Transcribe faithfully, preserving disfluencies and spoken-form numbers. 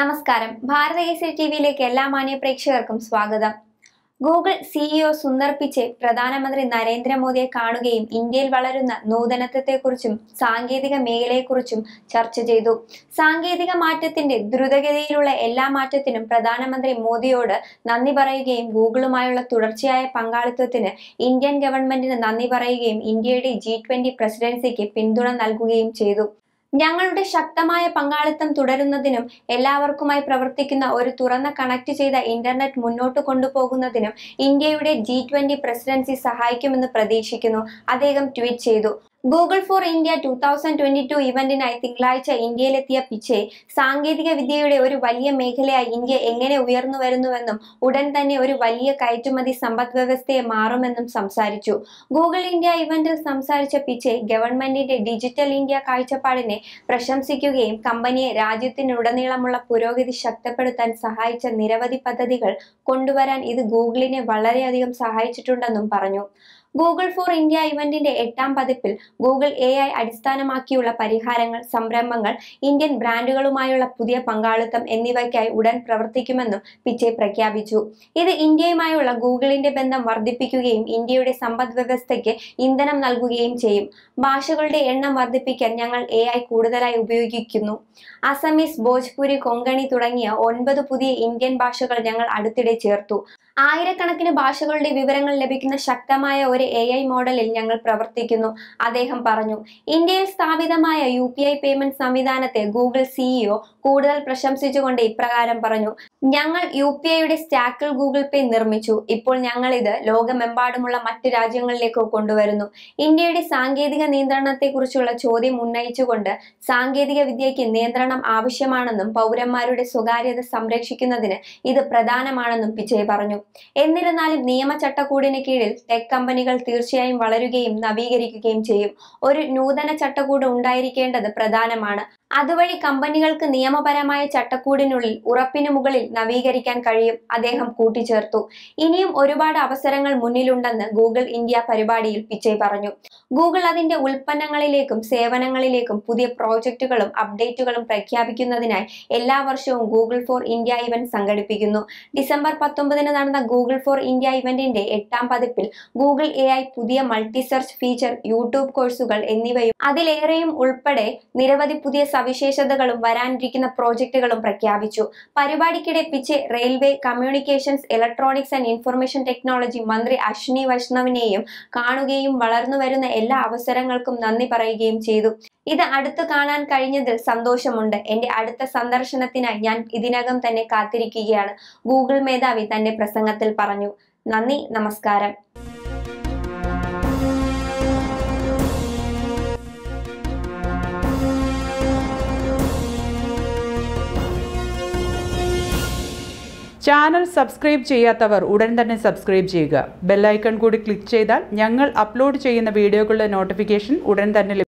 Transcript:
നമസ്കാരം. ഭാരതകേസരി ടിവിയിലേക്ക് എല്ലാ മാന്യ പ്രേക്ഷകർക്കും സ്വാഗതം. ഗൂഗിൾ സിഇഒ സുന്ദർ പിച്ചെ പ്രധാനമന്ത്രി നരേന്ദ്രമോദിയെ കാണുകയും ഇന്ത്യയിൽ വളരുന്ന നൂതനത്വത്തെക്കുറിച്ചും സാങ്കേതിക മേഖലയെക്കുറിച്ചും ചർച്ച ചെയ്തു. സാങ്കേതിക മാറ്റത്തിന്റെ ദ്രുതഗതിയിലുള്ള എല്ലാ മാറ്റത്തിനും പ്രധാനമന്ത്രി മോദിയോട് നന്ദി പറയുകയും ഗൂഗിളുമായുള്ള തുടർച്ചയായ പങ്കാളിത്തത്തിന് ഇന്ത്യൻ ഗവൺമെന്റിന് നന്ദി പറയുകയും ഇന്ത്യയുടെ ജി ട്വന്റി പ്രസിഡൻസിക്ക് പിന്തുണ നൽകുകയും ചെയ്തു. ഞങ്ങളുടെ ശക്തമായ പങ്കാളിത്തം തുടരുന്നതിനും എല്ലാവർക്കുമായി പ്രവർത്തിക്കുന്ന ഒരു തുറന്ന കണക്ട് ചെയ്ത ഇന്റർനെറ്റ് മുന്നോട്ട് കൊണ്ടുപോകുന്നതിനും ഇന്ത്യയുടെ ജി ട്വന്റി പ്രസിഡൻസി സഹായിക്കുമെന്ന് പ്രതീക്ഷിക്കുന്നു, അദ്ദേഹം ട്വീറ്റ് ചെയ്തു. Google for India two thousand twenty two ഇവന്റിനായി തിങ്കളാഴ്ച ഇന്ത്യയിലെത്തിയ പിച്ചെ സാങ്കേതിക വിദ്യയുടെ ഒരു വലിയ മേഖലയായി ഇന്ത്യ എങ്ങനെ ഉയർന്നു വരുന്നുവെന്നും ഉടൻ തന്നെ ഒരു വലിയ കയറ്റുമതി സമ്പദ് വ്യവസ്ഥയെ മാറുമെന്നും സംസാരിച്ചു. ഗൂഗിൾ ഇന്ത്യ ഇവന്റിൽ സംസാരിച്ച പിച്ചെ ഗവൺമെന്റിന്റെ ഡിജിറ്റൽ ഇന്ത്യ കാഴ്ചപ്പാടിനെ പ്രശംസിക്കുകയും കമ്പനിയെ രാജ്യത്തിനുടനീളമുള്ള പുരോഗതി ശക്തിപ്പെടുത്താൻ സഹായിച്ച നിരവധി പദ്ധതികൾ കൊണ്ടുവരാൻ ഇത് ഗൂഗിളിനെ വളരെയധികം സഹായിച്ചിട്ടുണ്ടെന്നും പറഞ്ഞു. ഗൂഗിൾ ഫോർ ഇന്ത്യ ഇവന്റിന്റെ എട്ടാം പതിപ്പിൽ ഗൂഗിൾ എ ഐ അടിസ്ഥാനമാക്കിയുള്ള പരിഹാരങ്ങൾ, സംരംഭങ്ങൾ, ഇന്ത്യൻ ബ്രാൻഡുകളുമായുള്ള പുതിയ പങ്കാളിത്തം എന്നിവയ്ക്കായി ഉടൻ പ്രവർത്തിക്കുമെന്നും പിച്ചെ പ്രഖ്യാപിച്ചു. ഇത് ഇന്ത്യയുമായുള്ള ഗൂഗിളിന്റെ ബന്ധം വർദ്ധിപ്പിക്കുകയും ഇന്ത്യയുടെ സമ്പദ് വ്യവസ്ഥയ്ക്ക് ഇന്ധനം നൽകുകയും ചെയ്യും. ഭാഷകളുടെ എണ്ണം വർദ്ധിപ്പിക്കാൻ ഞങ്ങൾ എ ഐ കൂടുതലായി ഉപയോഗിക്കുന്നു. അസമീസ്, ഭോജ്പുരി, കൊങ്കണി തുടങ്ങിയ ഒൻപത് പുതിയ ഇന്ത്യൻ ഭാഷകൾ ഞങ്ങൾ അടുത്തിടെ ചേർത്തു. ആയിരക്കണക്കിന് ഭാഷകളുടെ വിവരങ്ങൾ ലഭിക്കുന്ന ശക്തമായ ഒരു എ ഐ മോഡലിൽ ഞങ്ങൾ പ്രവർത്തിക്കുന്നു, അദ്ദേഹം പറഞ്ഞു. ഇന്ത്യയിൽ സ്ഥാപിതമായ യു പി ഐ പേയ്മെന്റ് സംവിധാനത്തെ ഗൂഗിൾ സിഇഒ കൂടുതൽ പ്രശംസിച്ചുകൊണ്ട് ഇപ്രകാരം പറഞ്ഞു. ഞങ്ങൾ യു പി ഐയുടെ സ്റ്റാക്കിൽ ഗൂഗിൾ പേ നിർമ്മിച്ചു. ഇപ്പോൾ ഞങ്ങൾ ഇത് ലോകമെമ്പാടുമുള്ള മറ്റ് രാജ്യങ്ങളിലേക്ക് കൊണ്ടുവരുന്നു. ഇന്ത്യയുടെ സാങ്കേതിക നിയന്ത്രണത്തെക്കുറിച്ചുള്ള ചോദ്യം ഉന്നയിച്ചുകൊണ്ട് സാങ്കേതിക വിദ്യയ്ക്ക് നിയന്ത്രണം ആവശ്യമാണെന്നും പൗരന്മാരുടെ സ്വകാര്യത സംരക്ഷിക്കുന്നതിന് ഇത് പ്രധാനമാണെന്നും പിച്ചെ പറഞ്ഞു. എന്നിരുന്നാലും നിയമ ചട്ടക്കൂടിന് കീഴിൽ ടെക് കമ്പനികൾ തീർച്ചയായും വളരുകയും നവീകരിക്കുകയും ചെയ്യും. ഒരു നൂതന ചട്ടക്കൂട് ഉണ്ടായിരിക്കേണ്ടത് പ്രധാനമാണ്. അതുവഴി കമ്പനികൾക്ക് നിയമപരമായ ചട്ടക്കൂടിനുള്ളിൽ ഉറപ്പിനു മുകളിൽ നവീകരിക്കാൻ കഴിയും, അദ്ദേഹം കൂട്ടിച്ചേർത്തു. ഇനിയും ഒരുപാട് അവസരങ്ങൾ മുന്നിലുണ്ടെന്ന് ഗൂഗിൾ ഇന്ത്യ പരിപാടിയിൽ പിച്ചെ പറഞ്ഞു. ഗൂഗിൾ അതിന്റെ ഉൽപ്പന്നങ്ങളിലേക്കും സേവനങ്ങളിലേക്കും പുതിയ പ്രോജക്റ്റുകളും അപ്ഡേറ്റുകളും പ്രഖ്യാപിക്കുന്നതിനായി എല്ലാ വർഷവും ഗൂഗിൾ ഫോർ ഇന്ത്യ ഇവന്റ് സംഘടിപ്പിക്കുന്നു. ഡിസംബർ പത്തൊമ്പതിന് നടന്ന ഗൂഗിൾ ഫോർ ഇന്ത്യ ഇവന്റിന്റെ എട്ടാം പതിപ്പിൽ ഗൂഗിൾ എ ഐ, പുതിയ മൾട്ടി സെർച്ച് ഫീച്ചർ, യൂട്യൂബ് കോഴ്സുകൾ എന്നിവയും അതിലേറെയും ഉൾപ്പെടെ നിരവധി പുതിയ സവിശേഷതകളും വരാനിരിക്കുന്ന പ്രോജക്റ്റുകളും പ്രഖ്യാപിച്ചു. പരിപാടിക്കിടെ Pichai railway, communications, electronics and information technology മന്ത്രി അശ്വിനി വൈഷ്ണവിനെയും കാണുകയും വളർന്നു വരുന്ന എല്ലാ അവസരങ്ങൾക്കും നന്ദി പറയുകയും ചെയ്തു. ഇത് അടുത്തു കാണാൻ കഴിഞ്ഞതിൽ സന്തോഷമുണ്ട്. എന്റെ അടുത്ത സന്ദർശനത്തിനായി ഞാൻ ഇതിനകം തന്നെ കാത്തിരിക്കുകയാണ്, ഗൂഗിൾ മേധാവി തന്റെ പ്രസംഗത്തിൽ പറഞ്ഞു. നന്ദി, നമസ്കാരം. ചാനൽ സബ്സ്ക്രൈബ് ചെയ്യാത്തവർ ഉടൻ തന്നെ സബ്സ്ക്രൈബ് ചെയ്യുക. ബെൽ ഐക്കൺ കൂടി ക്ലിക്ക് ചെയ്താൽ ഞങ്ങൾ അപ്ലോഡ് ചെയ്യുന്ന വീഡിയോകളുടെ നോട്ടിഫിക്കേഷൻ ഉടൻ തന്നെ ലഭിക്കും.